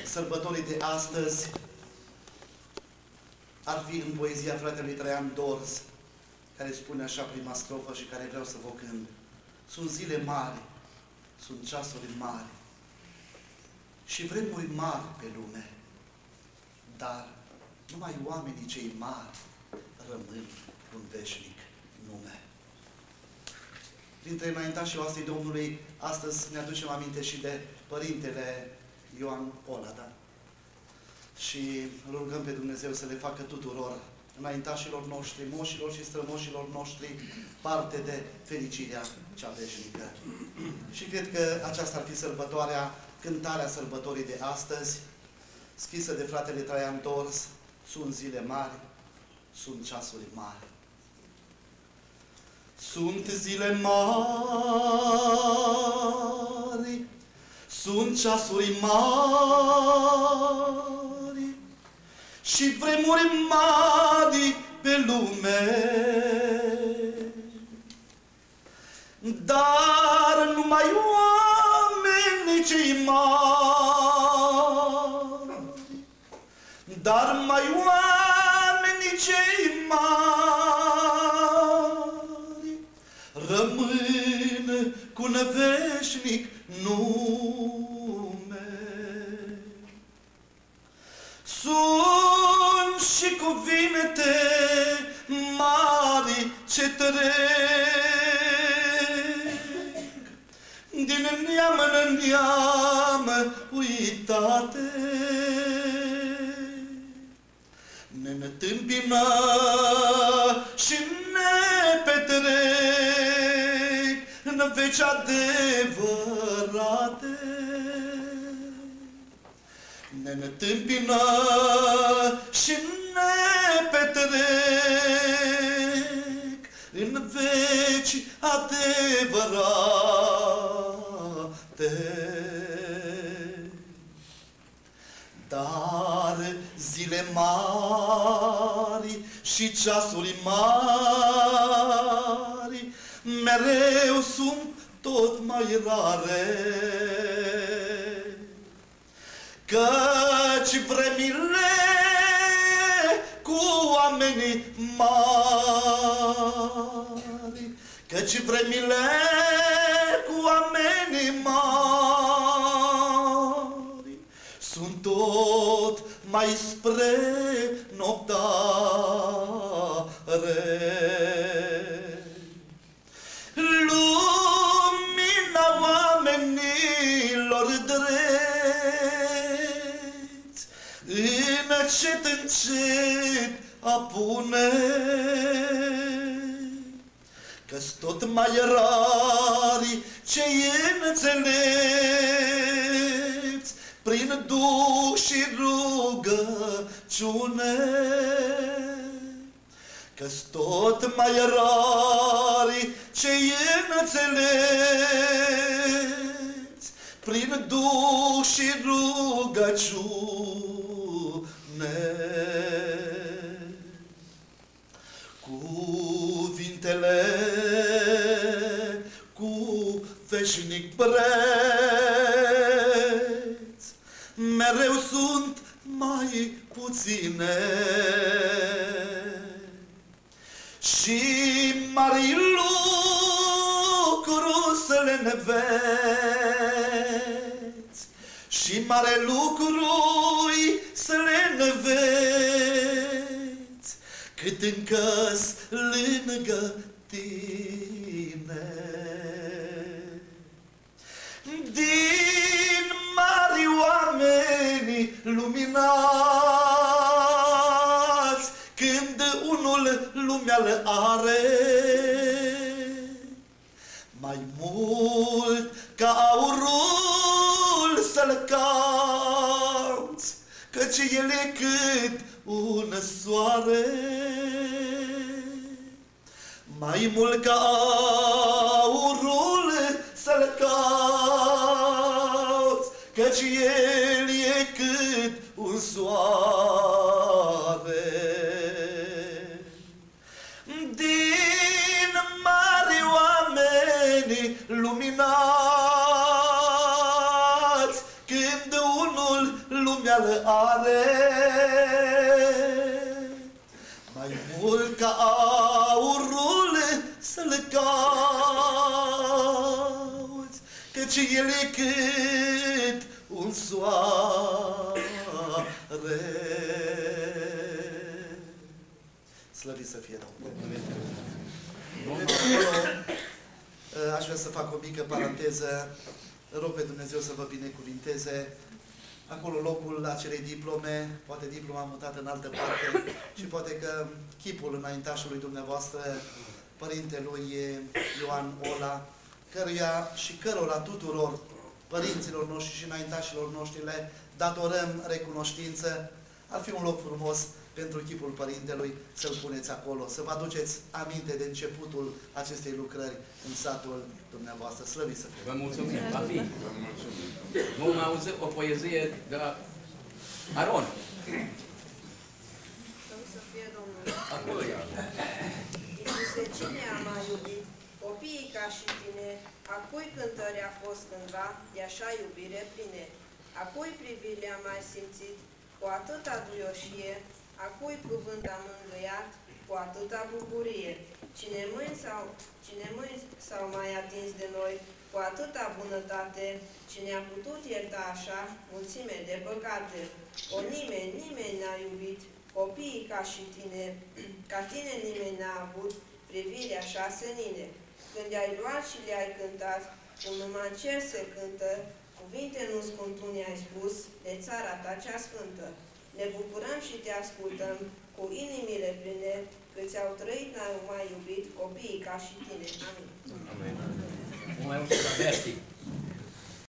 sărbătorii de astăzi ar fi în poezia fratelui Traian Dors, care spune așa prima strofă și care vreau să vă cânt. Sunt zile mari, sunt ceasuri mari și vremuri mari pe lume, dar numai oamenii cei mari rămân un veșnic nume. Dintre înaintașii oastei Domnului, astăzi ne aducem aminte și de Părintele Ioan Olada. Și îl rugăm pe Dumnezeu să le facă tuturor înaintașilor noștri, moșilor și strămoșilor noștri, parte de fericirea cea veșnică. Și cred că aceasta ar fi sărbătoarea, cântarea sărbătorii de astăzi, scrisă de fratele Traian Dors. Sunt zile mari, sunt ceasuri mari. Sunt zile mari, sunt ceasuri mari și vremuri mari pe lume, dar numai oamenii cei mari, dar numai oamenii cei mari rămân cu un veșnic nume. Sunt și cuvinte mari ce trec din neam în neam uitate, ne întâmpină și ne petrec în veci adevărate. Ne întâmpină și ne petrec în veci adevărate. Dar zile mari și ceasuri mari mereu sunt tot mai rare, căci vremile cu oamenii mari, căci vremile cu oamenii mari sunt tot mai spre noptare. Lumina oamenilor drepți încet, încet apune, că-s tot mai rari cei înțelepți prin duh și rugăciune, că-s tot mai rari cei înțelepți prin duh și rugăciune. Cuvintele cu veșnic preț mereu sunt mai puține și mari lucruri să le înveți, și mare lucruri să le înveți, cât încă-s lângă tine. Din mari oameni luminați, când unul lumea le are, mai mult ca aurul să-l cauți, căci el e cât un soare. Mai mult ca aurul să-l cauți, căci el e cât un soare. Din mari oameni luminați, când unul lumea le are, mai mult ca aurul să le cauți, căci el e cât un soare. Slăvit să fie Domnul! Aș vrea să fac o mică paranteză. Rog pe Dumnezeu să vă binecuvinteze. Acolo locul acelei diplome, poate diploma mutată în altă parte și poate că chipul înaintașului dumneavoastră, părintelui Ioan Ola, căruia și cărora tuturor părinților noștri și înaintașilor noștri le datorăm recunoștință. Ar fi un loc frumos pentru chipul părintelui să-l puneți acolo, să vă aduceți aminte de începutul acestei lucrări în satul dumneavoastră. Slăvit să fie! Vă mulțumim! Va fi! Vom auzi o poezie de la Aron. Să fie Domnul! Acolo e. Iisuse, cine a mai iubit? Copiii ca și tine, a cui cântări a fost cândva de așa iubire pline? A cui privire am mai simțit cu atâta duioșie? A cui cuvânt am îngăiat cu atâta bucurie? Cine mâini s-au mai atins de noi cu atâta bunătate? Cine a putut ierta așa mulțime de păcate? O nimeni n-a iubit copiii ca și tine, ca tine nimeni n-a avut privire așa senine. Când i-ai luat și le-ai cântat, cum numai în cer se cântă, cuvinte nu-ți cum tu ne-ai spus de țara ta cea sfântă. Ne bucurăm și te ascultăm cu inimile pline, că ți-au trăit, n-au mai iubit copiii ca și tine. Amin. Amin. Mai ușor, Berti.